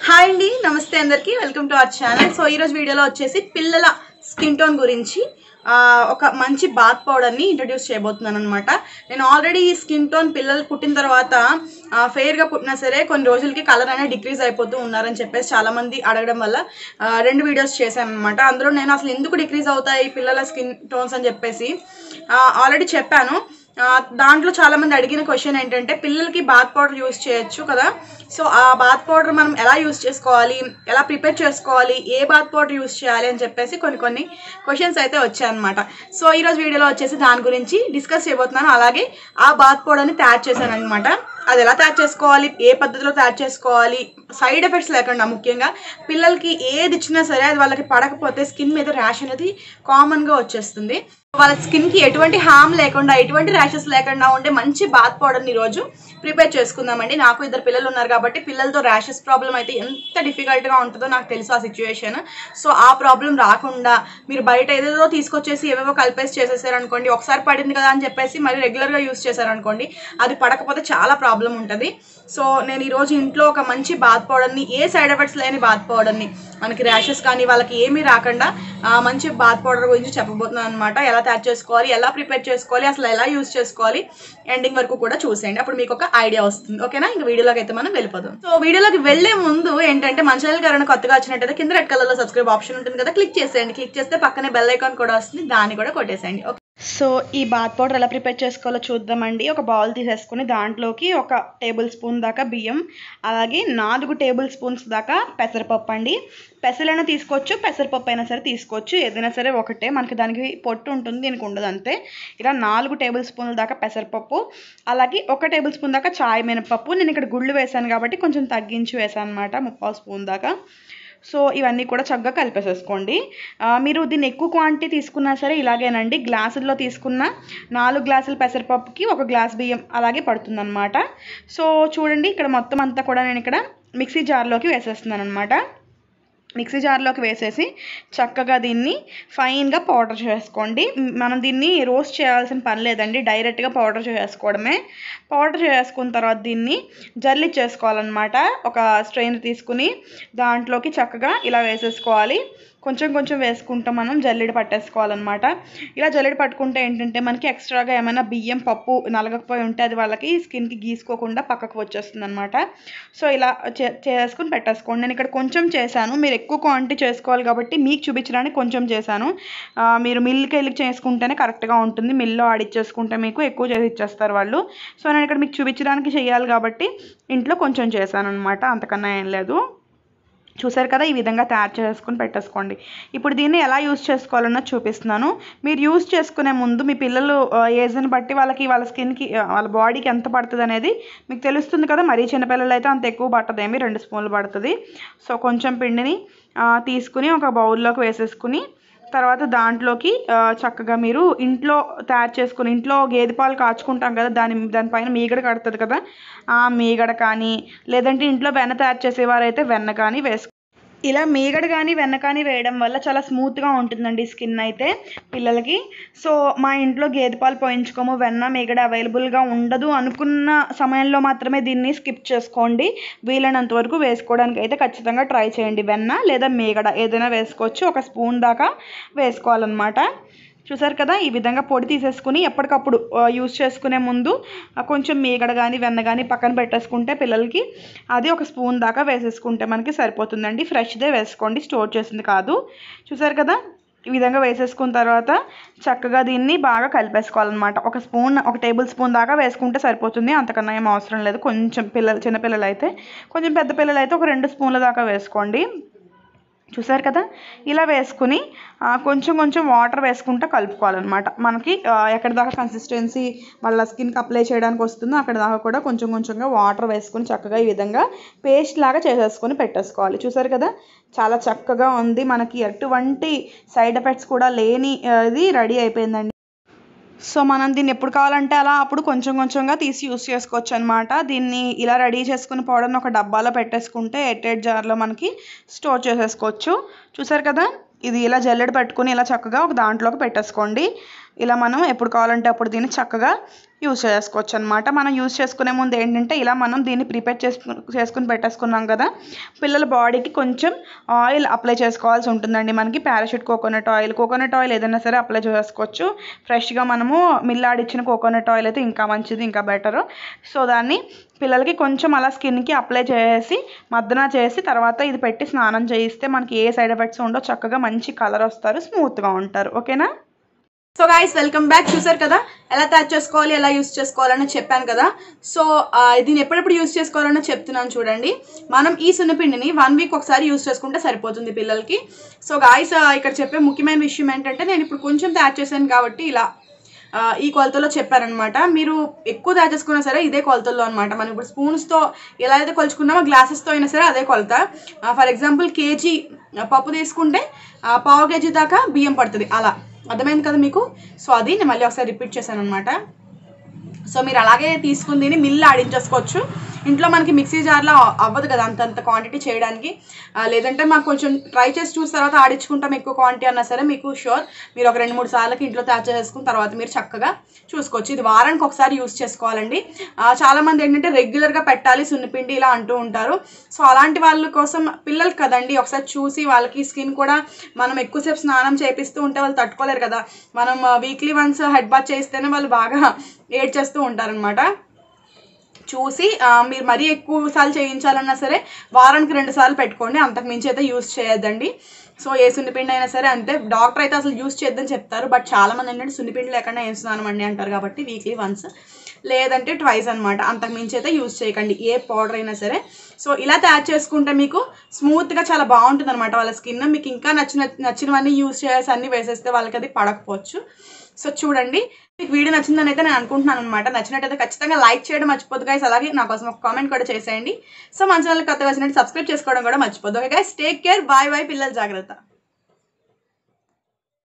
Hi అండి, నమస్తే అందరికీ. Welcome to our channel. So ఈరోజు వీడియోలో వచ్చేసి పిల్లల స్కిన్ టోన్ గురించి ఒక మంచి బాత్ పౌడర్ని ఇంట్రడ్యూస్ చేయబోతున్నాను అనమాట. నేను ఆల్రెడీ ఈ స్కిన్ టోన్ పిల్లలు పుట్టిన తర్వాత ఫెయిర్గా పుట్టినా సరే కొన్ని రోజులకి కలర్ అనేది డిక్రీజ్ అయిపోతూ ఉన్నారని చెప్పేసి చాలామంది అడగడం వల్ల 2 వీడియోస్ చేశాను అనమాట. అందులో నేను అసలు ఎందుకు డిక్రీజ్ అవుతాయి పిల్లల స్కిన్ టోన్స్ అని చెప్పేసి ఆల్రెడీ చెప్పాను. దాంట్లో చాలామంది అడిగిన క్వశ్చన్ ఏంటంటే పిల్లలకి బాత్ పౌడర్ యూస్ చేయొచ్చు కదా, సో ఆ బాత్ పౌడర్ మనం ఎలా యూస్ చేసుకోవాలి, ఎలా ప్రిపేర్ చేసుకోవాలి, ఏ బాత్ పౌడర్ యూస్ చేయాలి అని చెప్పేసి కొన్ని క్వశ్చన్స్ అయితే వచ్చాయన్నమాట. సో ఈరోజు వీడియోలో వచ్చేసి దాని గురించి డిస్కస్ చేయబోతున్నాను. అలాగే ఆ బాత్ పౌడర్ని తయారు చేశాను అనమాట. అది ఎలా తయారు చేసుకోవాలి, ఏ పద్ధతిలో తయారు చేసుకోవాలి, సైడ్ ఎఫెక్ట్స్ లేకుండా, ముఖ్యంగా పిల్లలకి ఏది ఇచ్చినా సరే అది వాళ్ళకి పడకపోతే స్కిన్ మీద ర్యాష్ అనేది కామన్గా వచ్చేస్తుంది. వాళ్ళ స్కిన్కి ఎటువంటి హామ్ లేకుండా, ఎటువంటి ర్యాషెస్ లేకుండా ఉండే మంచి బాత్ పౌడర్ని ఈరోజు ప్రిపేర్ చేసుకుందామండి. నాకు 2 పిల్లలు ఉన్నారు కాబట్టి పిల్లలతో ర్యాషెస్ ప్రాబ్లం అయితే ఎంత డిఫికల్ట్గా ఉంటుందో నాకు తెలుసు ఆ సిచ్యువేషన్. సో ఆ ప్రాబ్లం రాకుండా మీరు బయట ఏదేదో తీసుకొచ్చేసి ఏవేవో కలిపేసి చేసేసారనుకోండి, ఒకసారి పడింది కదా అని చెప్పేసి మరి రెగ్యులర్గా యూస్ చేశారనుకోండి, అది పడకపోతే చాలా ప్రాబ్లం ఉంటుంది. సో నేను ఈరోజు ఇంట్లో ఒక మంచి బాత్ పౌడర్ని, ఏ సైడ్ ఎఫెక్ట్స్ లేని బాత్ పౌడర్ని, మనకి ర్యాషెస్ కానీ వాళ్ళకి ఏమీ రాకుండా మంచి బాత్ పౌడర్ గురించి చెప్పబోతున్నాను అనమాట. ఎలా తయారు చేసుకోవాలి, ఎలా ప్రిపేర్ చేసుకోవాలి, అసలు ఎలా యూస్ చేసుకోవాలి, ఎండింగ్ వరకు కూడా చూసేయండి. అప్పుడు మీకు ఒక ఐడియా వస్తుంది. ఓకేనా? ఇంకా వీడియోలోకి అయితే మనం వెళ్ళిపోదాం. సో వీడియోలోకి వెళ్లే ముందు ఏంటంటే మన ఛానల్ ఎవరైనా కొత్తగా వచ్చినట్టయితే కింద రెడ్ కలర్లో సబ్స్క్రైబ్ ఆప్షన్ ఉంటుంది కదా, క్లిక్ చేసేయండి. క్లిక్ చేస్తే పక్కనే బెల్ ఐకాన్ కూడా వస్తుంది, దాన్ని కూడా కొట్టేసేయండి. ఓకే, సో ఈ బాత్ పౌడర్ ఎలా ప్రిపేర్ చేసుకోవాలో చూద్దామండి. ఒక బౌల్ తీసేసుకుని దాంట్లోకి 1 టేబుల్ స్పూన్ దాకా బియ్యం, అలాగే 4 టేబుల్ స్పూన్స్ దాకా పెసరపప్పు అండి. పెసలైనా తీసుకోవచ్చు, పెసరపప్పు అయినా సరే తీసుకోవచ్చు, ఏదైనా సరే ఒకటే. మనకి దానికి పొట్టు ఉంటుంది, దీనికి ఉండదు అంతే. ఇలా 4 టేబుల్ స్పూన్ల దాకా పెసరపప్పు, అలాగే 1 టేబుల్ స్పూన్ దాకా చాయ్ మినపప్పు. నేను ఇక్కడ గుళ్ళు వేసాను కాబట్టి కొంచెం తగ్గించి వేసాను అనమాట, 3/4 స్పూన్ దాకా. సో ఇవన్నీ కూడా చక్కగా కలిపేసేసుకోండి. మీరు దీన్ని ఎక్కువ క్వాంటిటీ తీసుకున్నా సరే ఇలాగేనండి, గ్లాసుల్లో తీసుకున్న 4 గ్లాసుల పెసరపప్పుకి 1 గ్లాస్ బియ్యం అలాగే పడుతుందన్నమాట. సో చూడండి, ఇక్కడ మొత్తం అంతా కూడా నేను ఇక్కడ మిక్సీ జార్లోకి వేసేస్తున్నాను అనమాట. మిక్సీ జార్లోకి వేసేసి చక్కగా దీన్ని ఫైన్గా పౌడర్ చేసుకోండి. మనం దీన్ని రోస్ట్ చేయాల్సిన పని లేదండి, డైరెక్ట్గా పౌడర్ చేసుకోవడమే. పౌడర్ చేసుకున్న తర్వాత దీన్ని జల్లిచ్చేసుకోవాలన్నమాట. ఒక స్ట్రెయినర్ తీసుకుని దాంట్లోకి చక్కగా ఇలా వేసేసుకోవాలి. కొంచెం కొంచెం వేసుకుంటూ మనం జల్లెడ పట్టేసుకోవాలన్నమాట. ఇలా జల్లెడ పట్టుకుంటే ఏంటంటే మనకి ఎక్స్ట్రాగా ఏమైనా బియ్యం పప్పు నలగకపోయి ఉంటే అది వాళ్ళకి స్కిన్కి గీసుకోకుండా పక్కకు వచ్చేస్తుంది అనమాట. సో ఇలా చేసుకుని పెట్టేసుకోండి. నేను ఇక్కడ కొంచెం చేశాను, మీరు ఎక్కువ క్వాంటిటీ చేసుకోవాలి కాబట్టి మీకు చూపించడానికి కొంచెం చేశాను. మీరు మిల్లుకి వెళ్ళి చేసుకుంటేనే కరెక్ట్గా ఉంటుంది, మిల్లో ఆడిచ్చేసుకుంటే మీకు ఎక్కువ చేసి ఇచ్చేస్తారు వాళ్ళు. సో నేను ఇక్కడ మీకు చూపించడానికి చేయాలి కాబట్టి ఇంట్లో కొంచెం చేశాను అనమాట, అంతకన్నా ఏం లేదు. చూసారు కదా, ఈ విధంగా తయారు చేసుకుని పెట్టేసుకోండి. ఇప్పుడు దీన్ని ఎలా యూస్ చేసుకోవాలన్నది చూపిస్తున్నాను. మీరు యూస్ చేసుకునే ముందు మీ పిల్లలు ఏజ్ని బట్టి వాళ్ళ స్కిన్కి, వాళ్ళ బాడీకి ఎంత పడుతుంది అనేది మీకు తెలుస్తుంది కదా. మరీ చిన్నపిల్లలు అయితే అంత ఎక్కువ పట్టదేమి, 2 స్పూన్లు పడుతుంది. సో కొంచెం పిండిని తీసుకుని ఒక బౌల్లోకి వేసేసుకుని తర్వాత దాంట్లోకి చక్కగా మీరు ఇంట్లో తయారు చేసుకుని, ఇంట్లో గేదె పాలు కాచుకుంటాం కదా, దానిపైన మీగడ కడుతుంది కదా, ఆ మీగడ కానీ లేదంటే ఇంట్లో వెన్న తయారు చేసేవారైతే వెన్న కానీ ఇలా మీగడ కానీ వెన్న కానీ వేయడం వల్ల చాలా స్మూత్గా ఉంటుందండి స్కిన్ అయితే పిల్లలకి. సో మా ఇంట్లో గేదె పాలు పోయించుకోము, వెన్న మీగడ అవైలబుల్గా ఉండదు అనుకున్న సమయంలో మాత్రమే దీన్ని స్కిప్ చేసుకోండి. వీలైనంత వరకు వేసుకోవడానికి అయితే ఖచ్చితంగా ట్రై చేయండి. వెన్న లేదా మీగడ ఏదైనా వేసుకోవచ్చు, 1 స్పూన్ దాకా వేసుకోవాలన్నమాట. చూసారు కదా, ఈ విధంగా పొడి తీసేసుకుని ఎప్పటికప్పుడు యూస్ చేసుకునే ముందు కొంచెం మీగడ కానీ వెన్న కానీ పక్కన పెట్టేసుకుంటే పిల్లలకి అది 1 స్పూన్ దాకా వేసేసుకుంటే మనకి సరిపోతుందండి. ఫ్రెష్దే వేసుకోండి, స్టోర్ చేసింది కాదు. చూసారు కదా, ఈ విధంగా వేసేసుకున్న తర్వాత చక్కగా దీన్ని బాగా కలిపేసుకోవాలన్నమాట. 1 టేబుల్ స్పూన్ దాకా వేసుకుంటే సరిపోతుంది, అంతకన్నా ఏం అవసరం లేదు. కొంచెం చిన్నపిల్లలు అయితే, కొంచెం పెద్ద పిల్లలు అయితే 2 స్పూన్ల దాకా వేసుకోండి. చూసారు కదా, ఇలా వేసుకుని కొంచెం కొంచెం వాటర్ వేసుకుంటూ కలుపుకోవాలన్నమాట. మనకి ఎక్కడి దాకా కన్సిస్టెన్సీ వాళ్ళ స్కిన్కి అప్లై చేయడానికి వస్తుందో అక్కడ దాకా కూడా కొంచెం కొంచెంగా వాటర్ వేసుకుని చక్కగా ఈ విధంగా పేస్ట్ లాగా చేసేసుకొని పెట్టేసుకోవాలి. చూసారు కదా, చాలా చక్కగా ఉంది, మనకి ఎటువంటి సైడ్ ఎఫెక్ట్స్ కూడా లేని ఇది రెడీ అయిపోయిందండి. సో మనం దీన్ని ఎప్పుడు కావాలంటే అలా అప్పుడు కొంచెం కొంచెంగా తీసి యూస్ చేసుకోవచ్చు అనమాట. దీన్ని ఇలా రెడీ చేసుకుని పౌడర్ని ఒక డబ్బాలో పెట్టేసుకుంటే ఎయిర్టైట్ జార్లో మనకి స్టోర్ చేసేసుకోవచ్చు. చూసారు కదా, ఇది ఇలా జల్లెడ పెట్టుకుని ఇలా చక్కగా ఒక దాంట్లోకి పెట్టేసుకోండి. ఇలా మనం ఎప్పుడు కావాలంటే అప్పుడు దీన్ని చక్కగా యూజ్ చేసుకోవచ్చు అనమాట. మనం యూజ్ చేసుకునే ముందు ఏంటంటే ఇలా మనం దీన్ని ప్రిపేర్ చేసుకుని పెట్టేసుకున్నాం కదా, పిల్లల బాడీకి కొంచెం ఆయిల్ అప్లై చేసుకోవాల్సి ఉంటుందండి. మనకి పారాషూట్ కోకోనట్ ఆయిల్ ఏదైనా సరే అప్లై చేసుకోవచ్చు. ఫ్రెష్గా మనము మిల్లాడిచ్చిన కోకోనట్ ఆయిల్ అయితే ఇంకా మంచిది, ఇంకా బెటరు. సో దాన్ని పిల్లలకి కొంచెం అలా స్కిన్కి అప్లై చేసి మద్దన చేసి తర్వాత ఇది పెట్టి స్నానం చేయిస్తే మనకి ఏ సైడ్ ఎఫెక్ట్స్ ఉండో, చక్కగా మంచి కలర్ వస్తారు, స్మూత్గా ఉంటారు. ఓకేనా? So guys welcome back. చూసారు కదా ఎలా తయారు చేసుకోవాలి, ఎలా యూస్ చేసుకోవాలని చెప్పాను కదా. సో దీన్ని ఎప్పుడెప్పుడు యూస్ చేసుకోవాలని చెప్తున్నాను చూడండి. మనం ఈ సున్నపిండిని 1 వీక్ ఒకసారి యూస్ చేసుకుంటే సరిపోతుంది పిల్లలకి. సో గైస్ ఇక్కడ చెప్పే ముఖ్యమైన విషయం ఏంటంటే, నేను ఇప్పుడు కొంచెం తయారు చేశాను కాబట్టి ఇలా ఈ కొలతలో చెప్పారనమాట. మీరు ఎక్కువ తయారు చేసుకున్నా సరే ఇదే కొలతల్లో అనమాట. మనం ఇప్పుడు స్పూన్స్తో ఎలా అయితే కొలుచుకున్నామో గ్లాసెస్తో అయినా సరే అదే కొలత. ఫర్ ఎగ్జాంపుల్ కేజీ పప్పు తీసుకుంటే 1/2 కేజీ దాకా బియ్యం పడుతుంది. అలా అర్థమైంది కదా మీకు? సో అది నేను మళ్ళీ ఒకసారి రిపీట్ చేశాను అనమాట. సో మీరు అలాగే తీసుకుని దీన్ని మిల్లు ఆడించేసుకోవచ్చు. ఇంట్లో మనకి మిక్సీ జార్లో అవ్వదు కదా అంతంత క్వాంటిటీ చేయడానికి. లేదంటే మాకు కొంచెం ట్రై చేసి చూసిన తర్వాత ఆడించుకుంటాం ఎక్కువ క్వాంటిటీ అన్నా సరే, మీకు షూర్ మీరు ఒక 2-3 సార్లకి ఇంట్లో తయారు చేసుకున్న తర్వాత మీరు చక్కగా చూసుకోవచ్చు. ఇది వారానికి ఒకసారి యూస్ చేసుకోవాలండి. చాలామంది ఏంటంటే రెగ్యులర్గా పెట్టాలి సున్నిపిండి ఇలా అంటూ ఉంటారు. సో అలాంటి వాళ్ళ కోసం పిల్లలు కదండి, ఒకసారి చూసి వాళ్ళకి స్కిన్ కూడా మనం ఎక్కువసేపు స్నానం చేపిస్తూ ఉంటే వాళ్ళు తట్టుకోలేరు కదా. మనం వీక్లీ వన్స్ హెడ్ బాత్ చేస్తేనే వాళ్ళు బాగా ఏడ్ చేస్తూ ఉంటారనమాట. చూసి మీరు మరీ ఎక్కువ సార్లు చేయించాలన్నా సరే వారానికి 2 సార్లు పెట్టుకోండి, అంతకు మించి అయితే యూస్ చేయొద్దండి. సో ఏ సున్నిపిండి అయినా సరే అంతే. డాక్టర్ అయితే అసలు యూస్ చేయొద్దని చెప్తారు, బట్ చాలామంది ఏంటంటే సున్నిపిండి లేకుండా ఏం స్నానం అండి అంటారు. కాబట్టి వీక్లీ వన్స్ లేదంటే ట్వైస్ అనమాట, అంతకు మించి అయితే యూస్ చేయకండి ఏ పౌడర్ అయినా సరే. సో ఇలా తయారు చేసుకుంటే మీకు స్మూత్గా చాలా బాగుంటుంది అనమాట వాళ్ళ స్కిన్. మీకు ఇంకా నచ్చినవన్నీ యూస్ చేసి అన్నీ వేసేస్తే వాళ్ళకి అది పడకపోవచ్చు. సో చూడండి, మీకు వీడియో నచ్చిందని అయితే నేను అనుకుంటున్నాను అనమాట. నచ్చినట్టయితే ఖచ్చితంగా లైక్ చేయడం మర్చిపోద్దు గైస్. అలాగే నా కోసం ఒక కామెంట్ కూడా చేసేయండి. సో మన ఛానల్ కొత్తగా వచ్చినట్టు సబ్స్క్రైబ్ చేసుకోవడం కూడా మర్చిపోద్దు. Okay guys, take care, bye bye, పిల్లలు జాగ్రత్త.